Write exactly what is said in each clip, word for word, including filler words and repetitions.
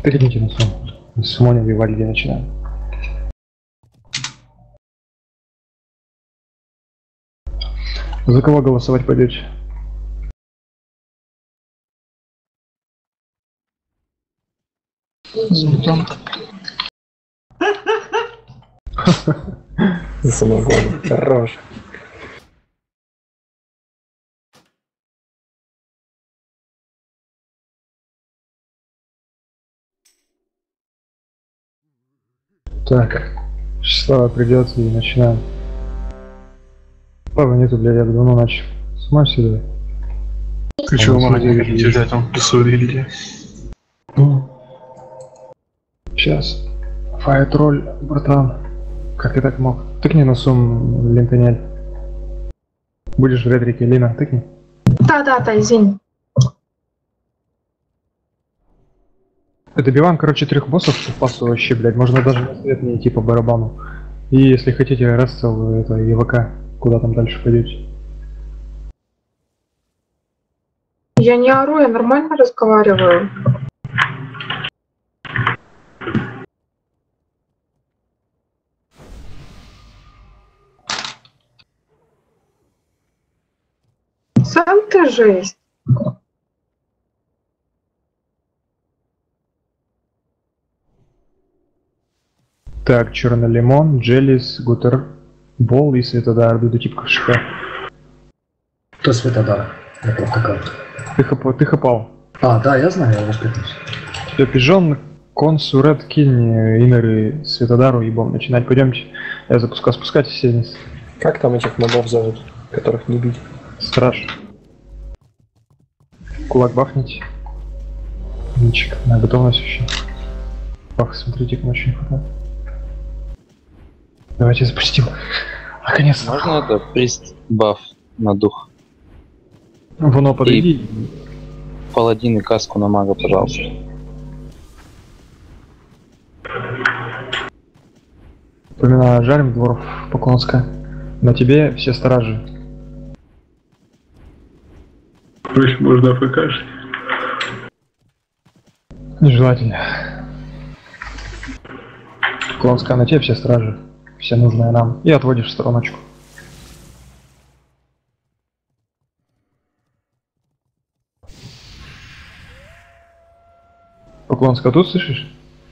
Перейдите на сон. С Моней и Вальги начинаем. За кого голосовать пойдете? За мутанта. За самогон. Хорош. Так, Слава придет и начинаем. Слава нету, блядь, я бы давно начал. С ума сюда. Ты чего в магазин хотите взять, он плюсует гильдия? Сейчас. Файтроль, братан. Как ты так мог? Тыкни носом, Лентонель. Будешь в ретрике, Лина, тыкни. Да-да-да, извини. Добиваем, короче, трех боссов по пасу вообще, блядь. Можно даже на свет не идти по барабану. И если хотите, Рестел, это ЕВК. Куда там дальше пойдете? Я не ору, я нормально разговариваю. Сам ты жесть. Так, черный лимон, Джелис, Гутер, Бол и Светодар. Буду тип КШК. Кто Светодар? Я плохо карта. Ты, хоп, ты хопал. А, да, я знаю, я воспитываюсь. Все, пижон, консу, ред, кинь, инеры, Светодару, ебом. Начинать, пойдемте. Я запускаю, спускайте все вниз. Как там этих мобов зовут, которых не бить? Страж. Кулак бахните. Ничек, на готовность еще. Бах, смотрите, как очень хватает. Давайте запустим. Наконец-то. Можно это прист баф на дух? Воно, подойди. Паладин и каску на мага, пожалуйста. Напоминаю, жарим дворов Поклонска. На тебе все стражи. Пусть можно АФКшить. Нежелательно. Поклонска, на тебе все стражи. Все нужные нам. И отводишь в стороночку. Поклонска, тут слышишь?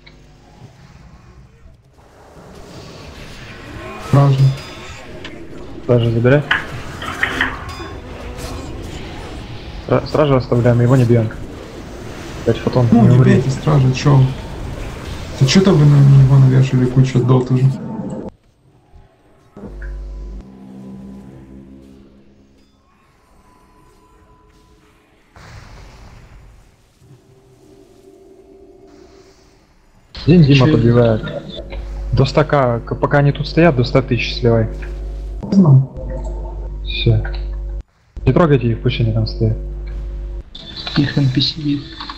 Сразу. Стражи забирай. Стра- Стража оставляем, его не бьем. Пять фотон, Ну, не не умри. бейте стражи, чё? Ты чё-то вы на него навешали кучу дот уже? День Дима Че- подбивает. До ста, пока они тут стоят, до ста тысяч сливай. Знал. Все. Не трогайте их, пусть они там стоят. Их эн пи си.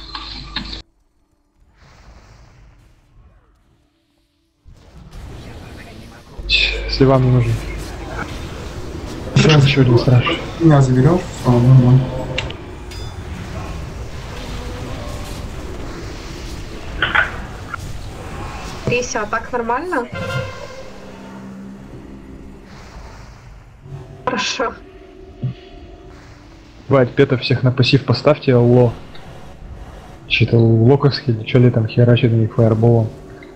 Ч, Если вам не нужен. Сейчас Еще один страж. меня заберешь? А, нормально. Рися, а так нормально? Хорошо. Бать, пета всех на пассив поставьте, алло. Че-то локовский, или что ли там херачит на них фаерболом.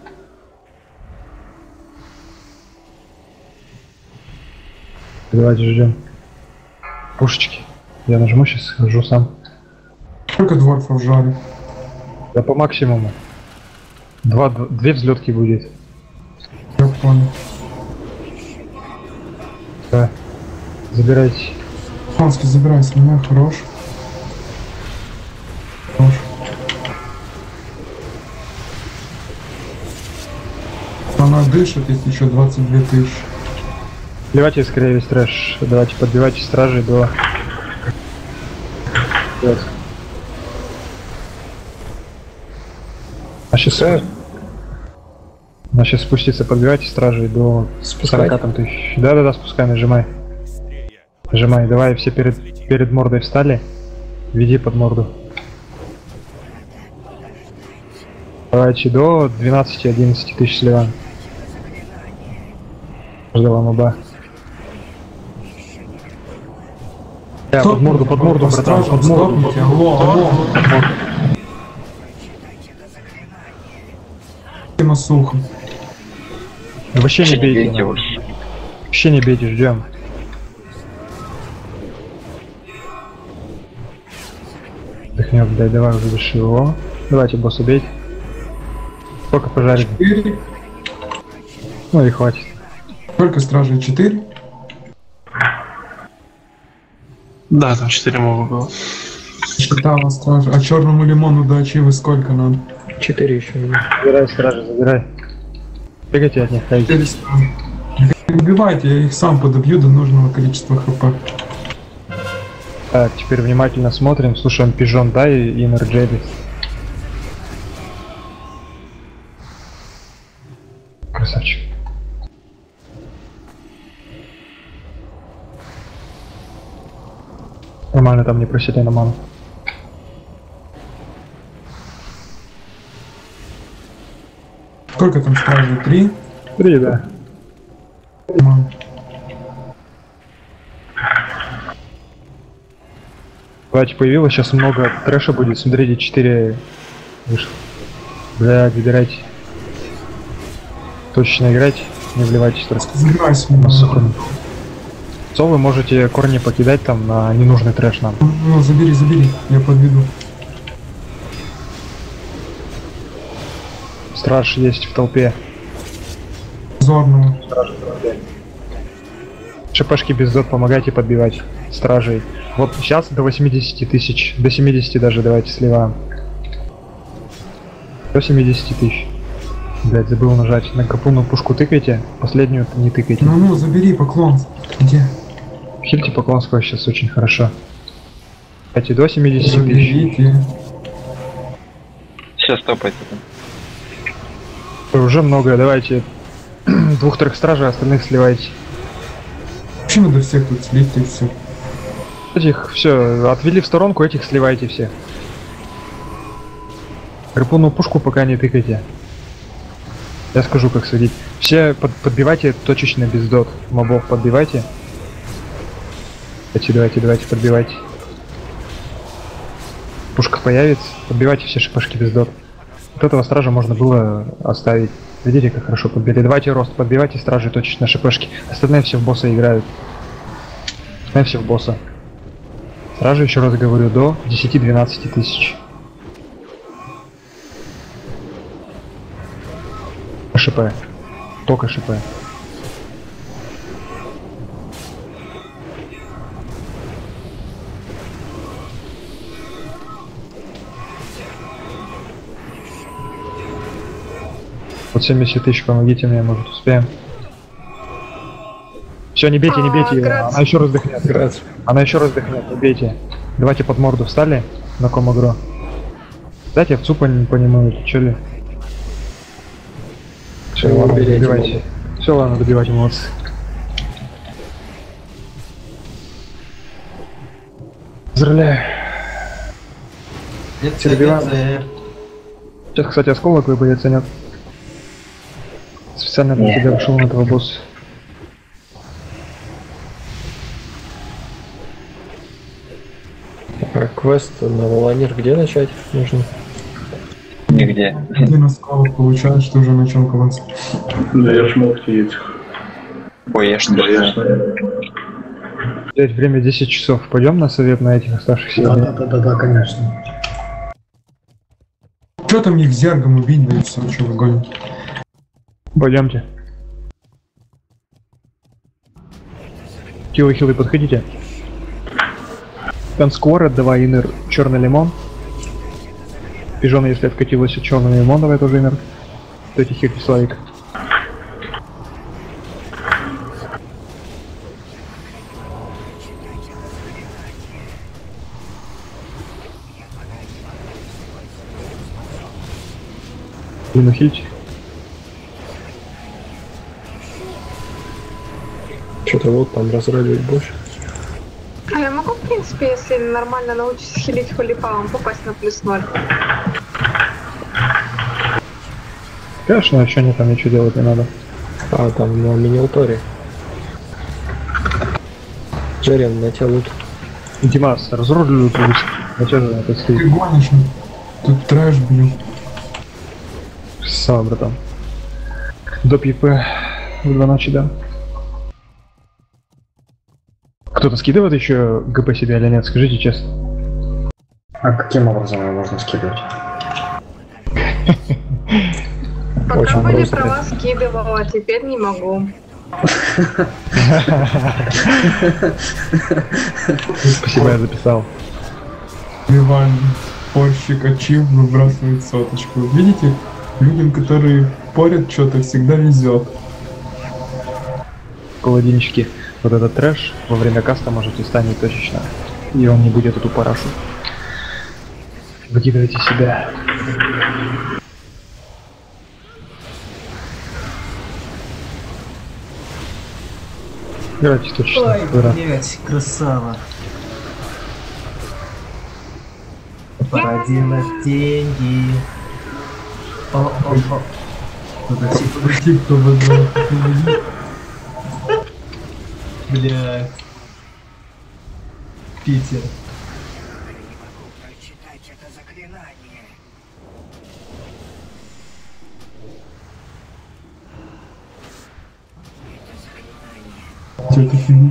Давайте ждем. Пушечки. Я нажму, сейчас схожу сам. Сколько дворфов жали? Да по максимуму. Два, д- две взлетки будет. Я понял. Да. Забирайте. Панский, забирай с меня, хорош. Хорош. Она дышит, если еще двадцать две тысячи. Подбивайте скорее весь трэш. Давайте подбивайте стражей до... Вот. А сейчас... А сейчас спуститься, подбивайте стражей до Спускать? сорока там тысяч. Да-да-да, спускай, нажимай. Нажимай, давай, все перед, перед мордой встали. Веди под морду. Давайте до двенадцати-одиннадцати тысяч сливаем. Ждала моба. Я под морду, под морду, братан, под морду. Стопните, алло, алло. Тема сухо. Вообще не бейте. Бейте нам. уж. Вообще не бейте, ждем. Дыхнет, дай, давай уже дыши его. Давайте босса бейте. Сколько пожарит? четыре. Ну и хватит. Сколько стражей? четыре? Да, там четыре моба было. Считала стражи. А черному лимону до ачивы сколько надо? Четыре еще нет. Забирай, стражи, забирай. Бегайте от них, ходите. четыре стражи. Не убивайте, я их сам подобью до нужного количества хп. Так, теперь внимательно смотрим, слушаем пижон, да, и Инерджеби. Красавчик. Нормально, там не просите на ману. Сколько там стражей? Три? Три, да. Мам. Давайте появилось, сейчас много трэша будет, смотрите, четыре выше. Блядь, выбирайте. Точечно играть, не вливайтесь только. Забирайся. На сухом. Что вы можете корни покидать там на ненужный трэш нам. Ну, забери, забери, я подведу. Страж есть в толпе. Зорного. ШПшки без дот помогайте подбивать стражей. Вот сейчас до восьмидесяти тысяч, до семидесяти даже давайте сливаем. До семидесяти тысяч. Блять, забыл нажать. На капунную пушку тыкайте, последнюю не тыкайте. Ну, ну, забери поклон. Где? Хильте поклон сквозь сейчас очень хорошо. Давайте до семидесяти тысяч. Заберите. Сейчас топайте там. Уже много, давайте двух-трех стражей, остальных сливайте. Вообще надо всех тут слить и все. Этих все, отвели в сторонку, этих сливайте всех. Гарпунную пушку пока не тыкайте. Я скажу, как садить. Все под, подбивайте точечно без дот. Мобов подбивайте. Давайте, давайте, давайте, подбивайте. Пушка появится, подбивайте все шипашки без дот. Вот этого стража можно было оставить. Видите, как хорошо подбили. Давайте рост, подбивайте стражи точечно шипашки. Остальные все в босса играют. Остальные все в босса. Стражи, еще раз говорю, до десяти-двенадцати тысяч. ШП. Только ШП. Вот семьдесят тысяч, помогите мне, может успеем. Все, не бейте, не бейте ее, она еще раз дыхнет. Грация. Она еще раз дыхнет, не бейте. Давайте под морду встали на комагро. Дайте овцу по, по нему, че ли? Все, ладно, Уберите добивайте. мобов. Все, ладно, добивайте, молодцы. Поздравляю. Все добиваем. Сейчас, кстати, осколок вы оценят. Специально для тебя вышел на этого босса. А квест на Волонир где начать нужно? Нигде. Один осколок получает, что уже начал квест. Даешь мовки этих. Боешься. Взять время десять часов. Пойдем на совет на этих оставшихся. Да, да, да, да, да, конечно. Что там их зергом убить, да и все, что вы гоните. Пойдемте. Хилы, хилы, подходите. Танскор, отдавай инер, черный лимон. Пижон, если откатилось от черного лимон, давай тоже инер. Дайте хилки, Славик. Лину хильте. Что-то вот там разрабить больше. А я могу, в принципе, если нормально научусь хилить холипалом, попасть на плюс ноль? Конечно, еще не там ничего делать не надо. А, там на мини-алторе. Джерин, на тебя лут. Димас, разрулил тут. Зачем же это Ты стоит? гонишь, тут трэш, блин. Сам, братан. Доп ЕП в два ночи, да. Кто-то скидывает еще ГП себе или нет? Скажите честно. А каким образом его можно скидывать? Пока Очень были просто. права, скидывала, теперь не могу. Спасибо, я записал. Иван, порщик ачив выбрасывает соточку. Видите, людям, которые порят что-то, всегда везет. Паладинчики. Вот этот трэш во время каста можете станет точечно. И он не будет эту парашу. Выкидывайте себя. Играйте точечно. Ой, Ура. блять, красава. Породила деньги. О-о-о. Подожди, подожди. Тип, кто вызвал. Блядь. Питер. Что это фигня?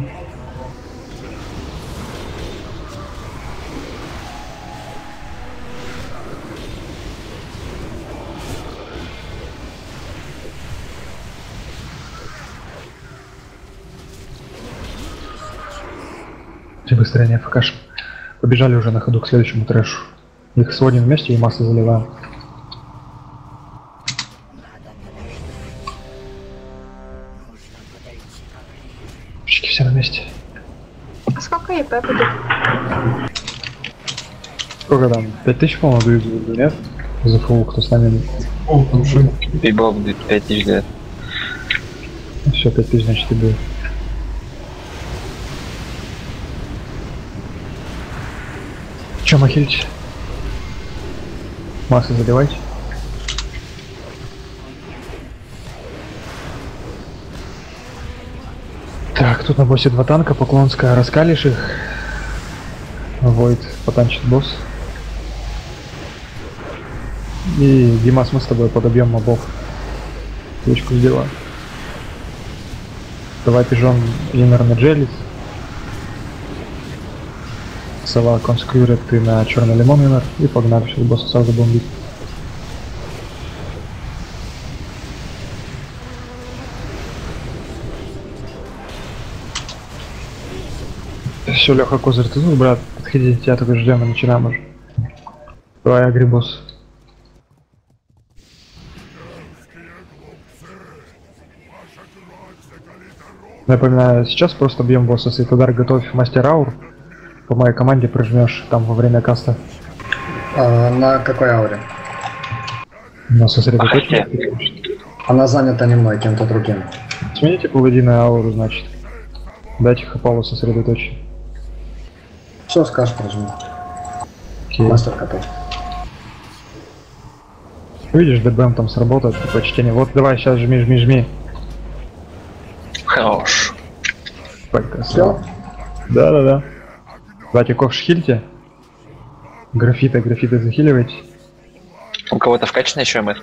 Все быстрее не АФКшим. Побежали уже на ходу к следующему трэшу. Их сводим вместе и массы заливаем. Пчики все на месте. А сколько ЕП будет? Сколько там? пять тысяч, по-моему, дают, нет? За фул, кто с нами. О, там что? Бибов будет пять тысяч лет. Все, пять тысяч, значит, и будет. Че махилите? Массы заливайте. Так, тут на боссе два танка, Поклонская, раскалишь их. Войд потанчит босс. И Димас, мы с тобой подобьем мобов. Ключку сделаем. Давай пижон Иннер на Джелис. Сова конскьюрит ты на черный лимон Иннер. И погнали, сейчас босса сразу бомбить. Все, Леха, козырь, ты тут, брат? Подходи, тебя только ждем и начинаем уже. Давай, агри, босс. Напоминаю, сейчас просто бьем босса, Светодар, готовь мастер аур. По моей команде прожмешь там во время каста. А, на какой ауре? Но сосредоточен. Она занята не мной, кем-то другим. Смените паладина ауру, значит. Дайте хапалу сосредоточен. Все, скажешь, прожми. Окей. Мастер готов. Видишь, ДБМ там сработает, почти не. Вот давай, сейчас жми, жми, жми. Хорош. Все? Да-да-да. Давайте ковш хильте. Графиты, графиты захиливайте. У кого-то вкачана еще МС?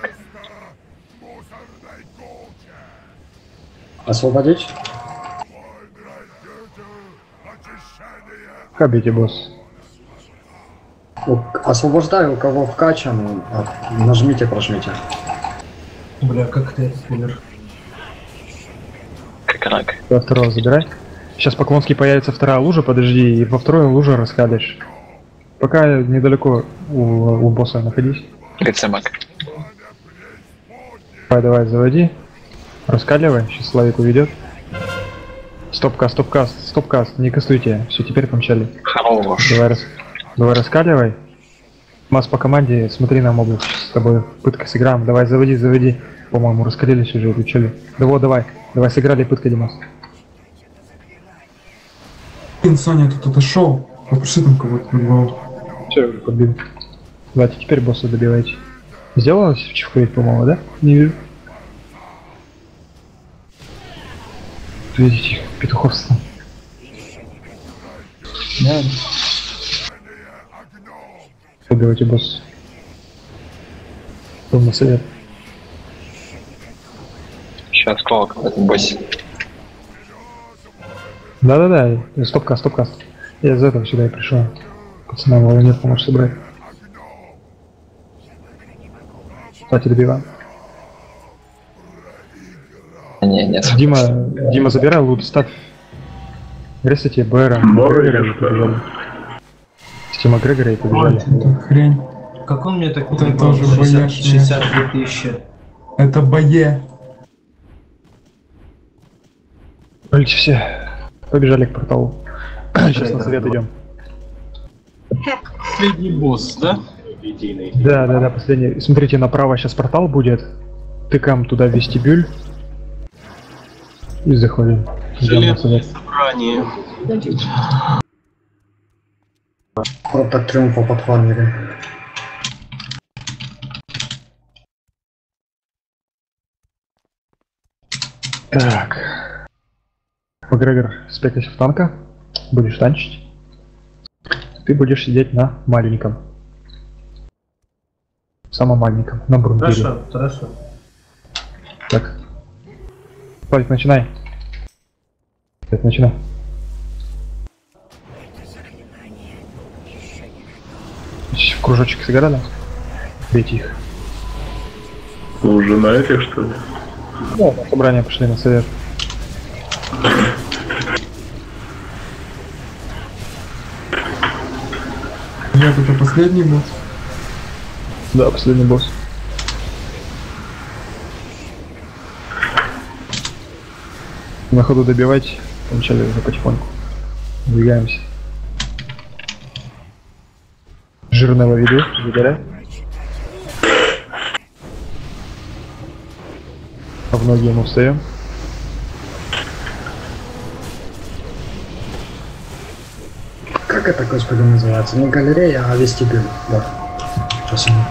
Освободить? Хабите, босс. У- Освобождаю, у кого вкачан, а, нажмите, прожмите. Бля, как ты умер? Как рак. До второго забирай. Сейчас Поклонский появится вторая лужа, подожди, и во второй луже раскалишь. Пока недалеко у, у босса находись. Лицемак. Давай, давай, заводи. Раскаливай, сейчас Славик уведет. Стоп-каст, стоп-каст, стоп-каст, не кастуйте. Все, теперь помчали. Хорош. Давай, рас... давай раскаливай. Масс по команде, смотри на мобов, сейчас с тобой пытка сыграем. Давай, заводи, заводи. По-моему, раскалились уже, включили. Да вот, давай, давай, сыграли пытка, Димас. Блин, Саня тут отошел. Попиши там кого-то другого. Все, уже подбил. Давайте теперь босса добивайте. Сделалось в чифхейт, по-моему, да? Не вижу. Видите, петуховство. Да. Убивайте босс. Был на совет. Сейчас клок в этом боссе. Да-да-да, стопкаст, стопкаст. Я из-за этого сюда и пришел. Пацанам вала нет, поможешь собрать. Кстати, добиваем. Не, нет. Дима, Дима, забирай лут, ставь. Ресайте Бэра. Бэра и Бэра. Стима Грегора и побежали. Это хрень. Как он мне так Это не тоже шестьдесят бояшня. шестьдесят две тысячи? Это бое. Валите все. Побежали к порталу. Сейчас на совет идем. Последний босс, да? Да, да, да, последний. Смотрите, направо сейчас портал будет. Тыкаем туда в вестибюль. И заходим. Идем на совет. Собрание. Вот от триумфа подхватили. Так. Макгрегор, спекайся в танка. Будешь танчить. Ты будешь сидеть на маленьком. Самом маленьком, на брундире. Хорошо, хорошо. Так. Павик, начинай. Так, начинай. В кружочек сыграли? Бейте их. Вы уже на этих, что ли? Да, на собрание пошли на совет. Ребят, это последний босс. Да, последний босс. На ходу добивать, вначале уже потихоньку. Двигаемся. Жирного виду, забирай. А в ноги ему встаем. Как это, господи, называется? Не галерея, а вестибюль. Да. Сейчас я...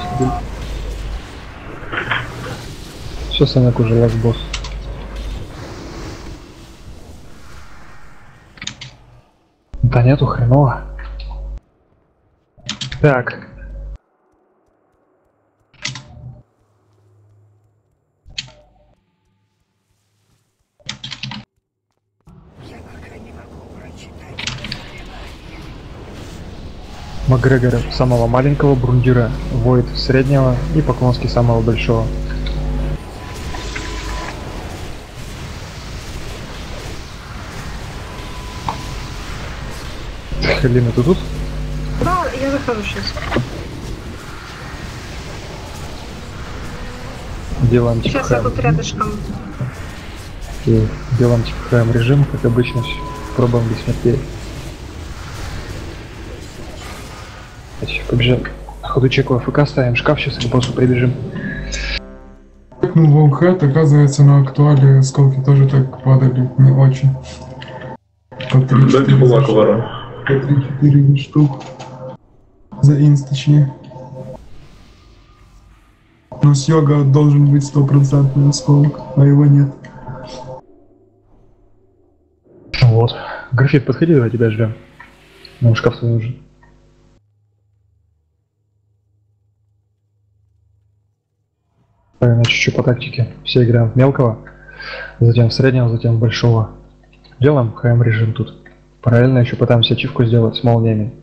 Все, Санек уже лast босс. Да нету, хреново. Так. Макгрегор самого маленького, Брундира Войд среднего и Поклонский самого большого. Халина, ты тут? Да, я захожу сейчас. Делаем типа Сейчас я тут рядышком. И делаем типа хэм режим, как обычно, пробуем без смертей. Побежим. Ходу чеку АФК ставим, шкаф сейчас к боссу прибежим. Ну, лоу-хэт, оказывается, на актуале сколки тоже так падали, не очень. По Дайте кулак ворон. три-четыре штук. За инсточнее. Но с йога должен быть стопроцентный осколок, а его нет. Вот. Графит, подходи, давай тебя ждем. Нам шкаф свой нужен. Правильно, чуть-чуть по тактике. Все играем в мелкого, затем в среднего, затем в большого. Делаем ХМ режим тут. Параллельно еще пытаемся ачивку сделать с молниями.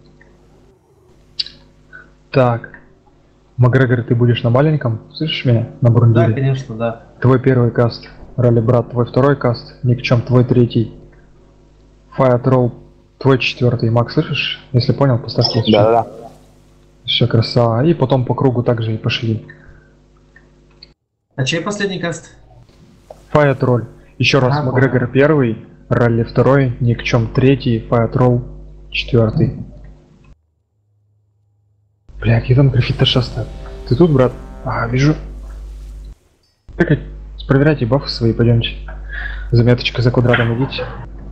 Так. Макгрегор, ты будешь на маленьком? Слышишь меня? На Брундире? Да, конечно, да. Твой первый каст. Ралли брат, твой второй каст. Никчем, твой третий. Fire Troll, твой четвертый. Мак, слышишь? Если понял, поставь лайк. Да-да-да. Все, красава. И потом по кругу также и пошли. А чей последний каст? Fire Troll. Еще раз, А, Макгрегор первый, Ралли второй, Никчем третий, Fire Troll четвертый. Бля, какие там граффиты шастают. Ты тут, брат? А, вижу. Так, проверяйте бафы свои, пойдемте. Заметочка за квадратом идите.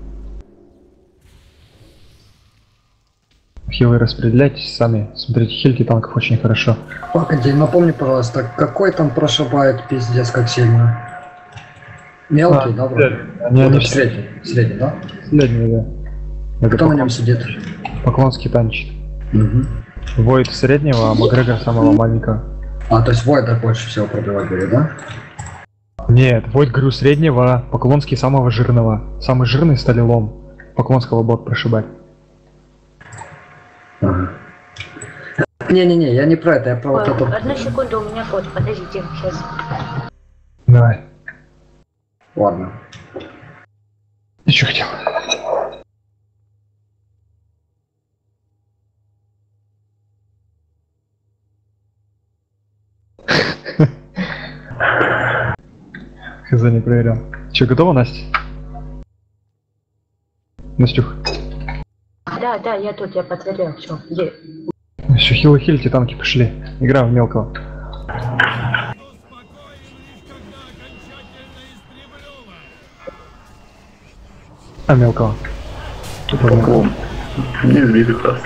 Хилы распределяйтесь сами. Смотрите, хильки танков очень хорошо. Погоди, напомни, пожалуйста, какой там прошибает пиздец как сильно? Мелкий, А, да, вроде? Они, Вот они это все средний, средний, да? последние, да. Кто на нем сидит? Поклонский танчит. Угу. Войд среднего, а Макгрегор самого маленького. А, то есть Войда больше всего пробивать будет, да? Нет, Войд, говорю, среднего, Поклонский самого жирного. Самый жирный сталилом. Поклонского бот прошибать. Ага. Не-не-не, я не про это, я про вот это. Одну секунду, у меня код, подождите, сейчас. Давай. Ладно. Ты что хотел? Хз, не проверял. Че, готова, Настя? Настюх. Да, да, я тут, я подтвердил, все, где? Все, хилы хильте, танки пошли. Играем в мелкого. А мелкого? Поклон. Не сбили каст.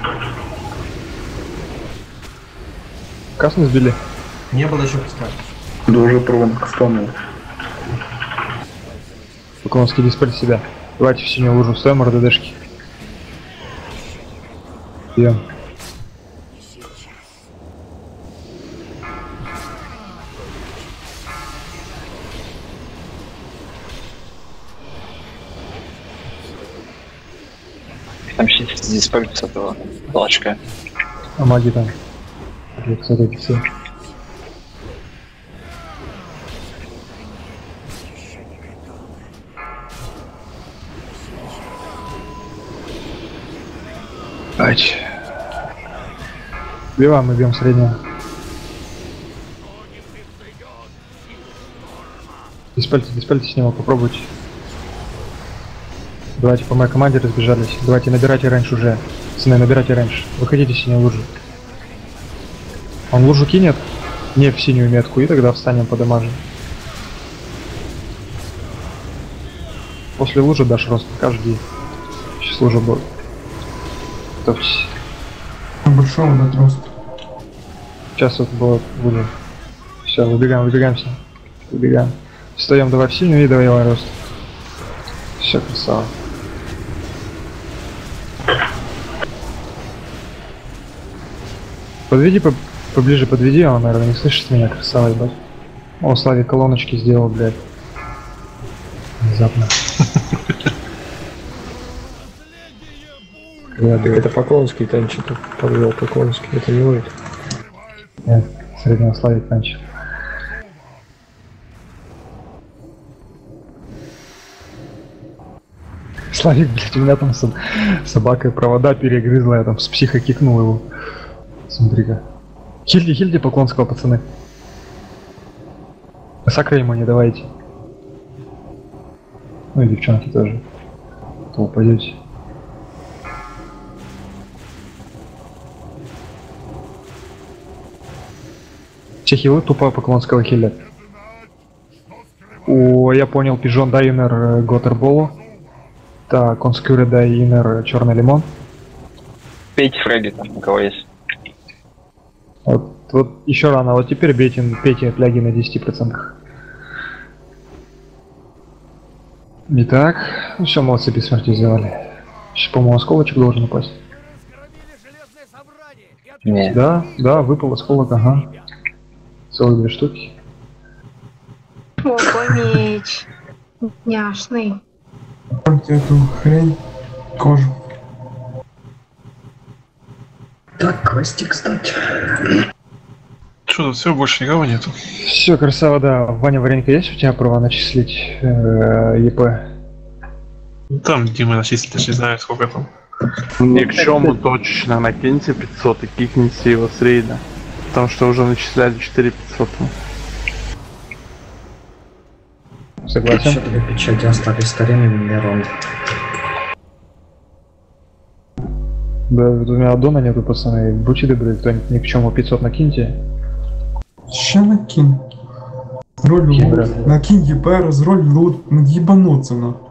Кас не сбили? Не было еще пуска. Да уже провон кастанул. Поклонский диспель себя. Давайте в синюю лужу ставим РДДшки. Бьем. Там щит диспель с этого толчка. А маги там. Кстати, все. Ач. Биваем, мы бьем среднего. Диспельте, диспельте с него, попробуйте. Давайте по моей команде разбежались. Давайте набирайте раньше уже. Пацаны, набирайте раньше. Выходите в синюю лужу. Он лужу кинет? Не в синюю метку, и тогда встанем подамажем. После лужи дашь рост, пока жди. Сейчас лужа будет. Готовьтесь. Большого дать рост. Сейчас вот будет лужа. Все, выбегаем, выбегаем все. Выбегаем. Встаем, давай в синюю и давай рост. Все, красава. Подведи по поближе, подведи, он, наверное, не слышит меня, красава, ебать. О, Славик колоночки сделал, блядь. Внезапно. Это Поклонский танчит, подвел Поклонский, это не Войд. Нет, среднего Славик танчит. Славик, блядь, у меня там с собакой провода перегрызла, я там с психо кикнул его. Смотри-ка. Хильди, хильди Поклонского, пацаны. Сакра ему не давайте. Ну и девчонки тоже. То упадете. Все хилы тупо Поклонского хилят. О, я понял, пижон дайнер Готерболу. Так, конскюре дайнер черный лимон. Пейте фреги там, у кого есть. Вот, вот еще рано, вот теперь бейте, пейте фляги на десять процентов. Итак, ну все, молодцы, без смерти сделали. Сейчас, по-моему, осколочек должен упасть. Не. Да, да, выпал осколок, ага. Целых две штуки. Ого, меч. Няшный. Пойте эту хрень, кожу. Так, квестик сдать. Что тут все, больше никого нету? Все, красава, да. Ваня, Варенька, есть у тебя права начислить э, ЕП? Там Дима начислит, я не знаю сколько там. Ни к чему точечно, накиньте пятьсот и кикните его с рейда. Потому что уже начисляли четыре пятьсот. Согласен? Еще две печати остались старинными миром. Да, у меня аддона нету, пацаны. Будьте добры, кто-нибудь ни к чему пятьсот накиньте. Ща накинь. Роль Кинь, лут. брат. Накинь ЕП, разроль лут. Ну ебануться, ну.